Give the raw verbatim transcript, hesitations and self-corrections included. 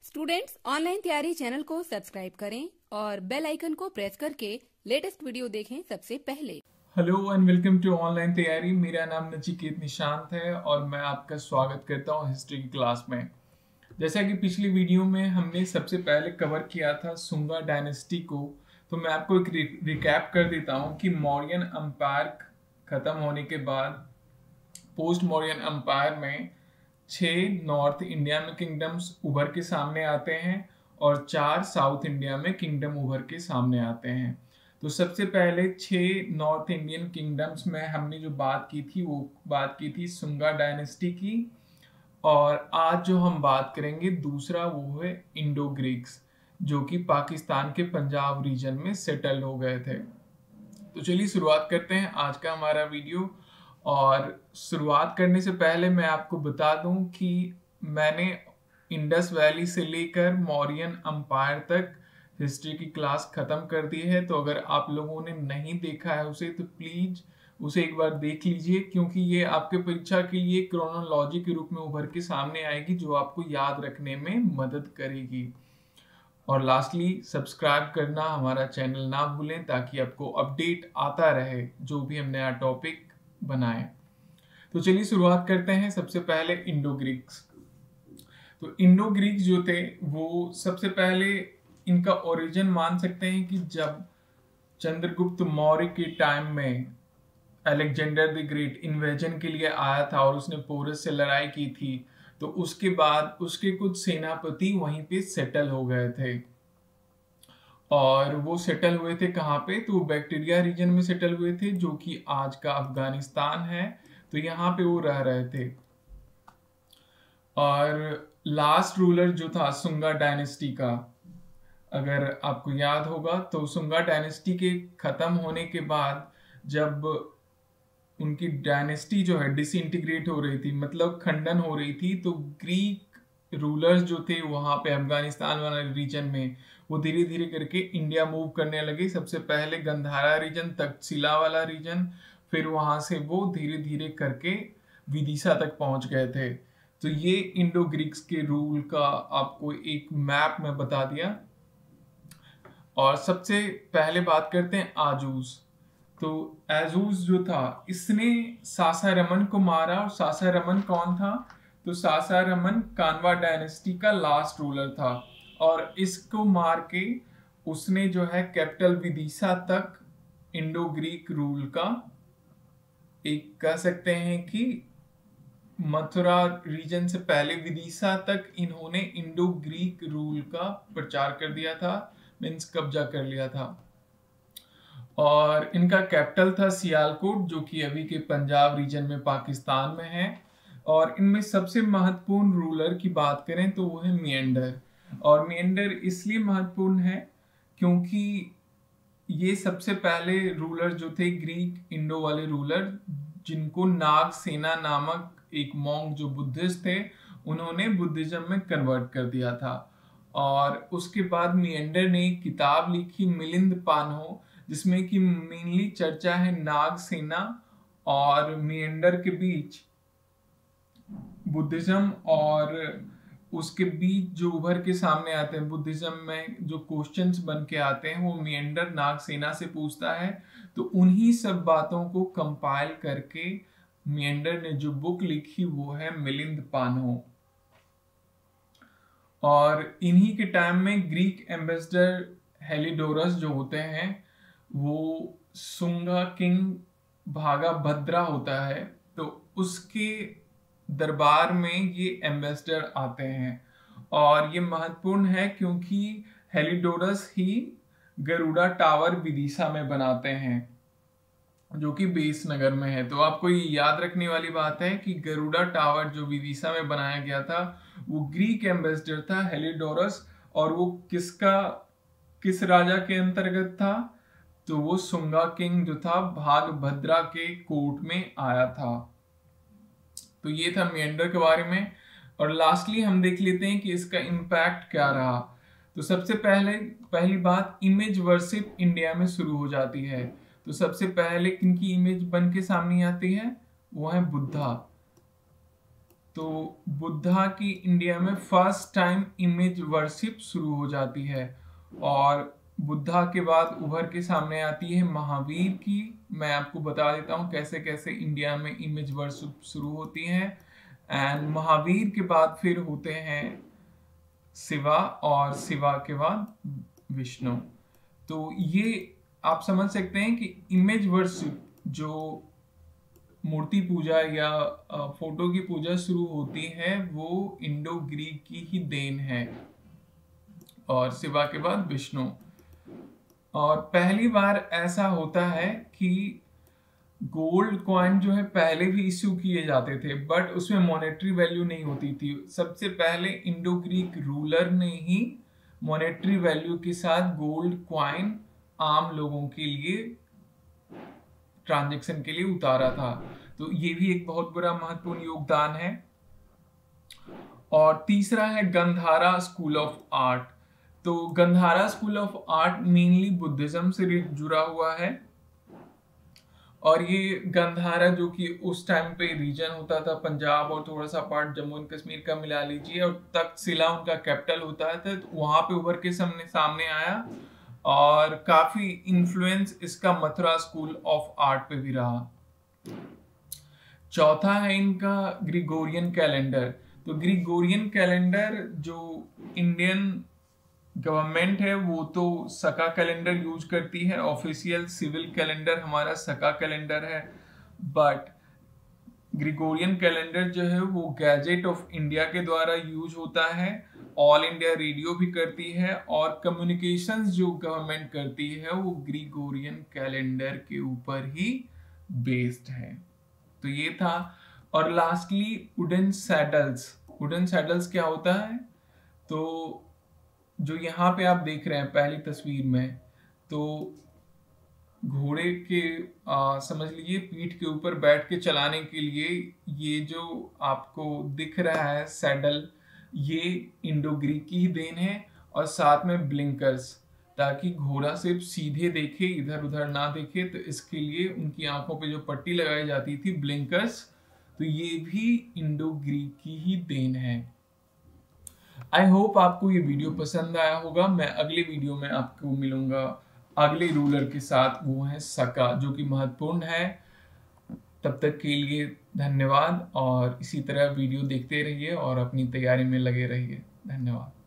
Students online Taiyari channel को subscribe करें और बेल आइकन को प्रेस करके लेटेस्ट वीडियो देखें सबसे पहले। Hello and welcome to online Taiyari. मेरा नाम नचिकेत निशांत है और मैं आपका स्वागत करता हूं हिस्ट्री की क्लास में। जैसा कि पिछली वीडियो में हमने सबसे पहले कवर किया था सुंगा डायनेस्टी को, तो मैं आपको एक रिकैप कर देता हूं कि मौर्यन अंपायर खत्म होने के बाद पोस्ट मौर्यन अंपायर में छह नॉर्थ इंडिया में किंगडम्स उभर के सामने आते हैं और चार साउथ इंडिया में किंगडम उभर के सामने आते हैं। तो सबसे पहले छह नॉर्थ इंडियन किंगडम्स में हमने जो बात की थी वो बात की थी सुंगा डायनेस्टी की, और आज जो हम बात करेंगे दूसरा वो है इंडो ग्रीक्स, जो कि पाकिस्तान के पंजाब रीजन में सेटल हो गए थे। तो चलिए शुरुआत करते हैं आज का हमारा वीडियो। और शुरुआत करने से पहले मैं आपको बता दूं कि मैंने इंडस वैली से लेकर मौर्यन अंपायर तक हिस्ट्री की क्लास खत्म कर दी है। तो अगर आप लोगों ने नहीं देखा है उसे तो प्लीज उसे एक बार देख लीजिए, क्योंकि ये आपके परीक्षा के लिए क्रोनोलॉजी के रूप में उभर के सामने आएगी जो आपको याद रखने में मदद करेगी। और लास्टली सब्सक्राइब करना हमारा चैनल ना भूलें ताकि आपको अपडेट आता रहे जो भी हम नया टॉपिक बनाए। तो चलिए शुरुआत करते हैं। सबसे पहले इंडो ग्रीक्स। तो इंडो ग्रीक्स जो थे वो सबसे पहले इनका ओरिजिन मान सकते हैं कि जब चंद्रगुप्त मौर्य के टाइम में अलेक्जेंडर द ग्रेट इन्वेजन के लिए आया था और उसने पोरस से लड़ाई की थी, तो उसके बाद उसके कुछ सेनापति वहीं पे सेटल हो गए थे। और वो सेटल हुए थे कहाँ पे? तो वो बैक्टीरिया रीजन में सेटल हुए थे, जो कि आज का अफगानिस्तान है। तो यहाँ पे वो रह रहे थे। और लास्ट रूलर जो था सुंगा डायनेस्टी का, अगर आपको याद होगा तो सुंगा डायनेस्टी के खत्म होने के बाद जब उनकी डायनेस्टी जो है डिसइंटीग्रेट हो रही थी, मतलब खंडन हो रही थी, तो ग्रीक रूलर्स जो थे वहां पे अफगानिस्तान वाले रीजन में वो धीरे धीरे करके इंडिया मूव करने लगे। सबसे पहले गंधारा रीजन, तक्षशिला वाला रीजन, फिर वहां से वो धीरे धीरे करके विदिशा तक पहुंच गए थे। तो ये इंडो ग्रीक्स के रूल का आपको एक मैप में बता दिया। और सबसे पहले बात करते हैं आजूस। तो आजूस जो था इसने सासारमन को मारा। और सासारमन कौन था? तो सासारमन कानवा डायनेस्टी का लास्ट रूलर था, और इसको मार के उसने जो है कैपिटल विदिशा तक इंडो ग्रीक रूल का एक कह सकते हैं कि मथुरा रीजन से पहले विदिशा तक इन्होंने इंडो ग्रीक रूल का प्रचार कर दिया था, मीन्स कब्जा कर लिया था। और इनका कैपिटल था सियालकोट, जो कि अभी के पंजाब रीजन में पाकिस्तान में है। और इनमें सबसे महत्वपूर्ण रूलर की बात करें तो वो है मिएंडर। और मिएंडर इसलिए महत्वपूर्ण है क्योंकि ये सबसे पहले रूलर जो थे ग्रीक इंडो वाले रूलर, जिनको नागसेना नामक एक मॉन्क जो बुद्धिस्ट थे उन्होंने बुद्धिज्म में कन्वर्ट कर दिया था। और उसके बाद मिएंडर ने एक किताब लिखी मिलिंद पान्हो, जिसमें कि मेनली चर्चा है नागसेना और मिएंडर के बीच, बुद्धिज्म और उसके बीच जो उभर के सामने आते हैं बुद्धिज्म में जो क्वेश्चंस बन के आते हैं वो मिएंडर नागसेना से पूछता है। तो उन्हीं सब बातों को कंपाइल करके मिएंडर ने जो बुक लिखी वो है मिलिंद पान्हो। और इन्हीं के टाइम में ग्रीक एम्बेसडर हेलिडोरस जो होते हैं वो सुंगा किंग भागाभद्रा होता है, तो उसके दरबार में ये एम्बेसडर आते हैं। और ये महत्वपूर्ण है क्योंकि हेलिडोरस ही गरुड़ा टावर विदिशा में बनाते हैं, जो कि बेस नगर में है। तो आपको ये याद रखने वाली बात है कि गरुड़ा टावर जो विदिशा में बनाया गया था वो ग्रीक एम्बेसडर था हेलिडोरस, और वो किसका किस राजा के अंतर्गत था? तो वो सुंगा किंग जो था भागभद्रा के कोर्ट में आया था। तो ये था मिएंडर के बारे में। और लास्टली हम देख लेते हैं कि इसका इम्पैक्ट क्या रहा। तो सबसे पहले पहली बात, इमेज वर्शिप इंडिया में शुरू हो जाती है। तो सबसे पहले किनकी इमेज बन के सामने आती है? वो है बुद्धा। तो बुद्धा की इंडिया में फर्स्ट टाइम इमेज वर्शिप शुरू हो जाती है और बुद्धा के बाद उभर के सामने आती है महावीर की। मैं आपको बता देता हूँ कैसे कैसे इंडिया में इमेज वर्शिप शुरू होती है। एंड महावीर के बाद फिर होते हैं शिवा और शिवा के बाद विष्णु। तो ये आप समझ सकते हैं कि इमेज वर्शिप, जो मूर्ति पूजा या फोटो की पूजा शुरू होती है, वो इंडो ग्रीक की ही देन है और शिवा के बाद विष्णु। और पहली बार ऐसा होता है कि गोल्ड कॉइन जो है पहले भी इश्यू किए जाते थे, बट उसमें मॉनेटरी वैल्यू नहीं होती थी। सबसे पहले इंडो ग्रीक रूलर ने ही मॉनेटरी वैल्यू के साथ गोल्ड कॉइन आम लोगों के लिए ट्रांजैक्शन के लिए उतारा था। तो ये भी एक बहुत बड़ा महत्वपूर्ण योगदान है। और तीसरा है गंधारा स्कूल ऑफ आर्ट। तो Gandhara school of art mainly Buddhism से जुड़ा हुआ है और ये गंधारा जो कि उस टाइम पे रीजन होता था पंजाब और थोड़ा सा पार्ट जम्मू एंड कश्मीर का मिला लीजिए, और तक्षशिला उनका कैपिटल होता है, तो वहां पे उभर के सामने सामने आया और काफी इन्फ्लुएंस इसका मथुरा स्कूल ऑफ आर्ट पे भी रहा। चौथा है इनका ग्रिगोरियन कैलेंडर। तो ग्रिगोरियन कैलेंडर जो इंडियन गवर्नमेंट है वो तो सका कैलेंडर यूज करती है, ऑफिशियल सिविल कैलेंडर हमारा सका कैलेंडर है, बट ग्रिगोरियन कैलेंडर जो है वो गैजेट ऑफ इंडिया के द्वारा यूज होता है। ऑल इंडिया रेडियो भी करती है और कम्युनिकेशंस जो गवर्नमेंट करती है वो ग्रिगोरियन कैलेंडर के ऊपर ही बेस्ड है। तो ये था। और lastly wooden saddles. Wooden saddles क्या होता है? तो जो यहाँ पे आप देख रहे हैं पहली तस्वीर में, तो घोड़े के आ, समझ लीजिए पीठ के ऊपर बैठ के चलाने के लिए ये जो आपको दिख रहा है सैडल, ये इंडो ग्रीक की ही देन है। और साथ में ब्लिंकर्स, ताकि घोड़ा सिर्फ सीधे देखे, इधर उधर ना देखे, तो इसके लिए उनकी आंखों पे जो पट्टी लगाई जाती थी ब्लिंकर्स, तो ये भी इंडो ग्रीक की ही देन है। आई होप आपको ये वीडियो पसंद आया होगा। मैं अगले वीडियो में आपको मिलूंगा अगले रूलर के साथ, वो है सका, जो कि महत्वपूर्ण है। तब तक के लिए धन्यवाद और इसी तरह वीडियो देखते रहिए और अपनी तैयारी में लगे रहिए। धन्यवाद।